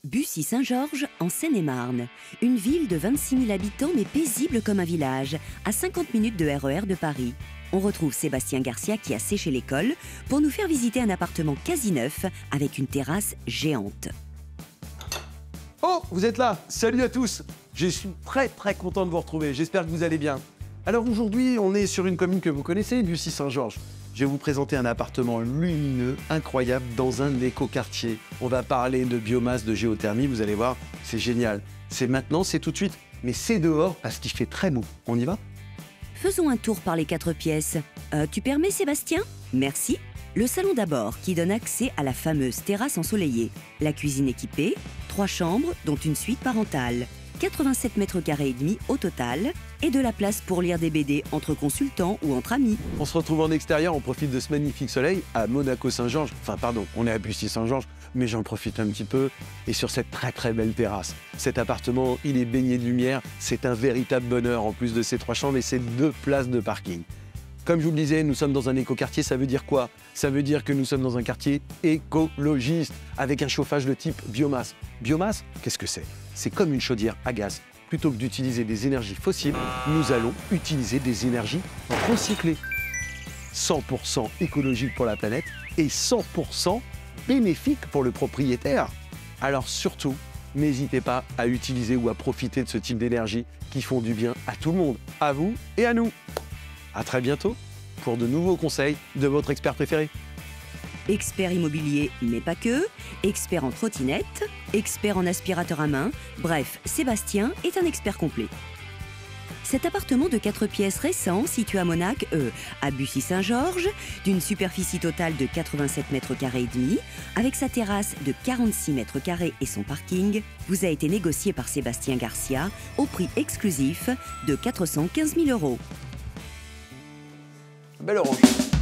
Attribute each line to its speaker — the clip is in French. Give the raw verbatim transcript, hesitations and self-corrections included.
Speaker 1: Bussy-Saint-Georges, en Seine-et-Marne. Une ville de vingt-six mille habitants, mais paisible comme un village, à cinquante minutes de R E R de Paris. On retrouve Sébastien Garcia qui a séché l'école pour nous faire visiter un appartement quasi neuf avec une terrasse géante.
Speaker 2: Oh, vous êtes là! Salut à tous! Je suis très très content de vous retrouver, j'espère que vous allez bien. Alors aujourd'hui, on est sur une commune que vous connaissez, Bussy-Saint-Georges. Je vais vous présenter un appartement lumineux, incroyable, dans un écoquartier. On va parler de biomasse, de géothermie, vous allez voir, c'est génial. C'est maintenant, c'est tout de suite, mais c'est dehors parce qu'il fait très beau. On y va?
Speaker 1: Faisons un tour par les quatre pièces. Euh, tu permets, Sébastien? Merci. Le salon d'abord, qui donne accès à la fameuse terrasse ensoleillée. La cuisine équipée, trois chambres, dont une suite parentale. quatre-vingt-sept mètres carrés et demi au total, et de la place pour lire des B D entre consultants ou entre amis.
Speaker 2: On se retrouve en extérieur, on profite de ce magnifique soleil à Monaco-Saint-Georges. Enfin, pardon, on est à Bussy-Saint-Georges, mais j'en profite un petit peu. Et sur cette très très belle terrasse. Cet appartement, il est baigné de lumière. C'est un véritable bonheur en plus de ces trois chambres et ces deux places de parking. Comme je vous le disais, nous sommes dans un écoquartier, ça veut dire quoi? Ça veut dire que nous sommes dans un quartier écologiste, avec un chauffage de type biomasse. Biomasse, qu'est-ce que c'est? C'est comme une chaudière à gaz. Plutôt que d'utiliser des énergies fossiles, nous allons utiliser des énergies recyclées. cent pour cent écologique pour la planète et cent pour cent bénéfique pour le propriétaire. Alors surtout, n'hésitez pas à utiliser ou à profiter de ce type d'énergie qui font du bien à tout le monde, à vous et à nous. À très bientôt pour de nouveaux conseils de votre expert préféré.
Speaker 1: Expert immobilier, mais pas que. Expert en trottinette, expert en aspirateur à main. Bref, Sébastien est un expert complet. Cet appartement de quatre pièces récent, situé à Monac, euh, à Bussy-Saint-Georges, d'une superficie totale de quatre-vingt-sept mètres carrés et demi, avec sa terrasse de quarante-six mètres carrés et son parking, vous a été négocié par Sébastien Garcia au prix exclusif de quatre cent quinze mille euros.
Speaker 2: Belle orange.